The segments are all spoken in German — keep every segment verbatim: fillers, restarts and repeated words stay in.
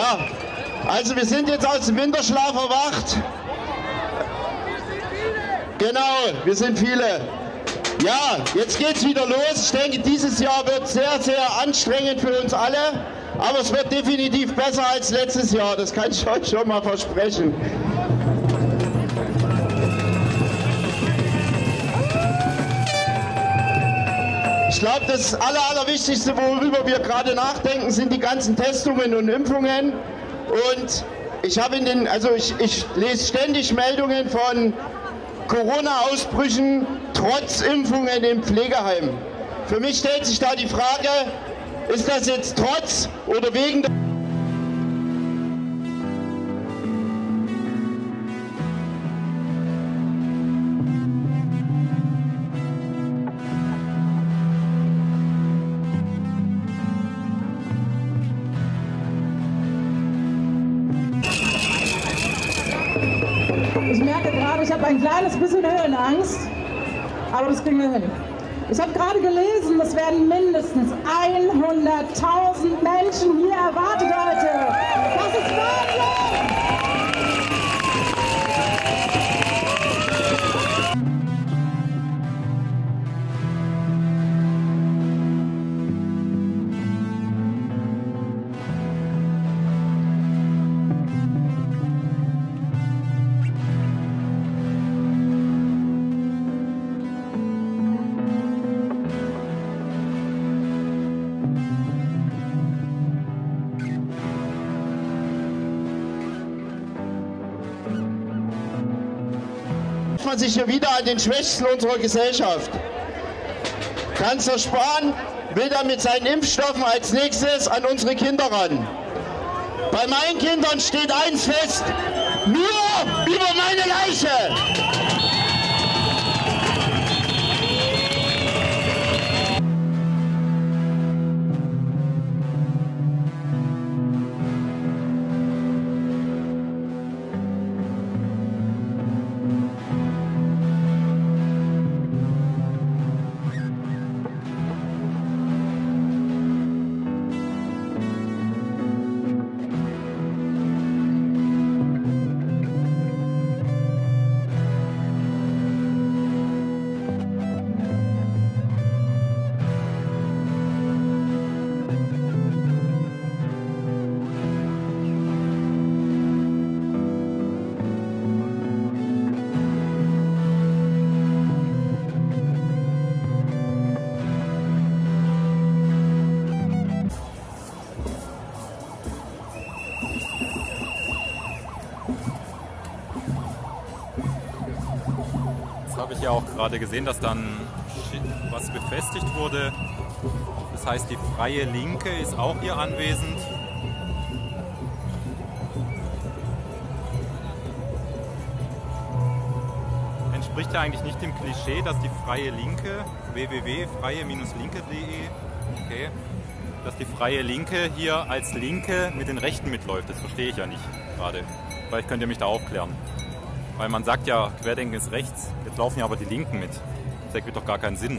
Ja, also wir sind jetzt aus dem Winterschlaf erwacht. Genau, wir sind viele. Ja, jetzt geht's wieder los. Ich denke, dieses Jahr wird sehr, sehr anstrengend für uns alle. Aber es wird definitiv besser als letztes Jahr. Das kann ich euch schon mal versprechen. Ich glaube, das Aller, Allerwichtigste, worüber wir gerade nachdenken, sind die ganzen Testungen und Impfungen. Und ich habe in den, also ich, ich lese ständig Meldungen von Corona-Ausbrüchen trotz Impfungen im Pflegeheim. Für mich stellt sich da die Frage, ist das jetzt trotz oder wegen der... Ich merke gerade, ich habe ein kleines bisschen Höhenangst, aber das kriegen wir hin. Ich habe gerade gelesen, es werden mindestens hunderttausend Menschen hier erwartet heute. Das ist Wahnsinn! Man sich hier wieder an den Schwächsten unserer Gesellschaft. Kanzler Spahn will dann mit seinen Impfstoffen als nächstes an unsere Kinder ran. Bei meinen Kindern steht eins fest, nur über meine Leiche! Habe ich ja auch gerade gesehen, dass dann was befestigt wurde. Das heißt, die Freie Linke ist auch hier anwesend. Entspricht ja eigentlich nicht dem Klischee, dass die Freie Linke, w w w punkt freie Linke punkt de, okay, dass die Freie Linke hier als Linke mit den Rechten mitläuft. Das verstehe ich ja nicht gerade. Vielleicht könnt ihr mich da aufklären. Weil man sagt ja, Querdenken ist rechts, jetzt laufen ja aber die Linken mit. Das ergibt doch gar keinen Sinn.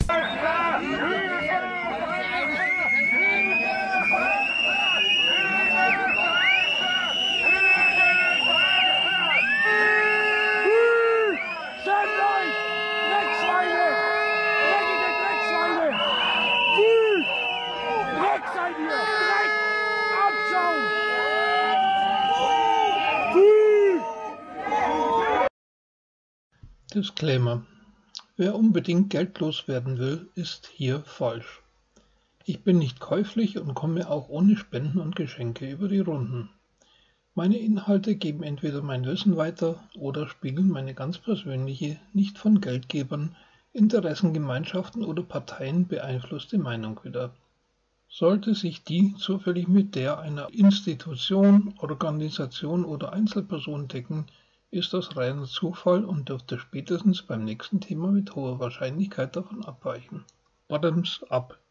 Disclaimer: Wer unbedingt Geld loswerden will, ist hier falsch. Ich bin nicht käuflich und komme auch ohne Spenden und Geschenke über die Runden. Meine Inhalte geben entweder mein Wissen weiter oder spiegeln meine ganz persönliche, nicht von Geldgebern, Interessengemeinschaften oder Parteien beeinflusste Meinung wider. Sollte sich die zufällig mit der einer Institution, Organisation oder Einzelperson decken, ist das reiner Zufall und dürfte spätestens beim nächsten Thema mit hoher Wahrscheinlichkeit davon abweichen. Bottoms up.